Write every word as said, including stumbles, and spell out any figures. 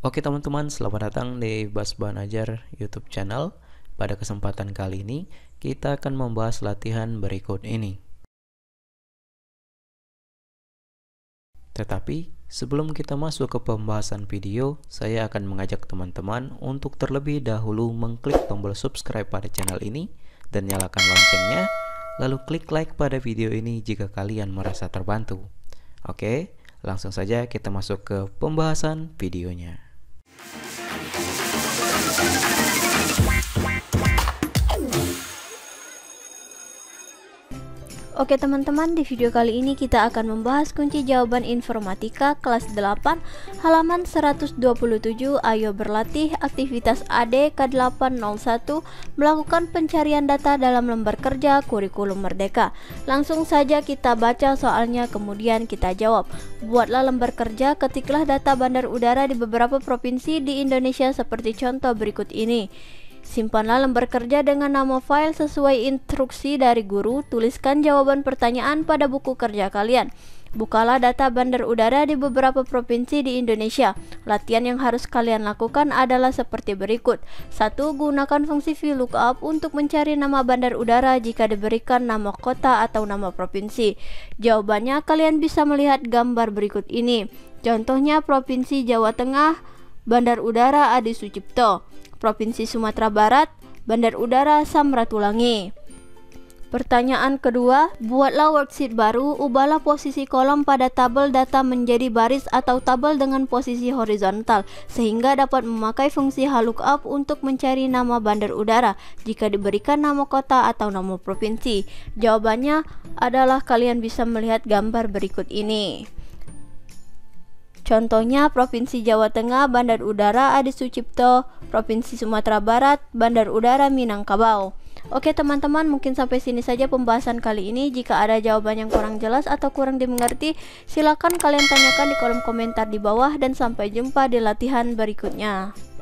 Oke teman-teman, selamat datang di Basban Ajar YouTube channel. Pada kesempatan kali ini, kita akan membahas latihan berikut ini. Tetapi, sebelum kita masuk ke pembahasan video, saya akan mengajak teman-teman untuk terlebih dahulu mengklik tombol subscribe pada channel ini dan nyalakan loncengnya, lalu klik like pada video ini jika kalian merasa terbantu. Oke, langsung saja kita masuk ke pembahasan videonya. Oke teman-teman, di video kali ini kita akan membahas kunci jawaban informatika kelas delapan halaman seratus dua puluh tujuh. Ayo berlatih aktivitas A D K delapan nol satu melakukan pencarian data dalam lembar kerja kurikulum merdeka. Langsung saja kita baca soalnya kemudian kita jawab. Buatlah lembar kerja, ketiklah data bandar udara di beberapa provinsi di Indonesia seperti contoh berikut ini. Simpanlah lembar kerja dengan nama file sesuai instruksi dari guru. Tuliskan jawaban pertanyaan pada buku kerja kalian. Bukalah data bandar udara di beberapa provinsi di Indonesia. Latihan yang harus kalian lakukan adalah seperti berikut. satu. Gunakan fungsi VLOOKUP untuk mencari nama bandar udara jika diberikan nama kota atau nama provinsi. Jawabannya kalian bisa melihat gambar berikut ini. Contohnya Provinsi Jawa Tengah, Bandar Udara Adi Sucipto. Provinsi Sumatera Barat, Bandar Udara Samratulangi. Pertanyaan kedua, buatlah worksheet baru, ubahlah posisi kolom pada tabel data menjadi baris atau tabel dengan posisi horizontal, sehingga dapat memakai fungsi VLOOKUP untuk mencari nama bandar udara jika diberikan nama kota atau nama provinsi. Jawabannya adalah kalian bisa melihat gambar berikut ini. Contohnya Provinsi Jawa Tengah, Bandar Udara Adi Sucipto. Provinsi Sumatera Barat, Bandar Udara Minangkabau. Oke teman-teman, mungkin sampai sini saja pembahasan kali ini. Jika ada jawaban yang kurang jelas atau kurang dimengerti, silakan kalian tanyakan di kolom komentar di bawah. Dan sampai jumpa di latihan berikutnya.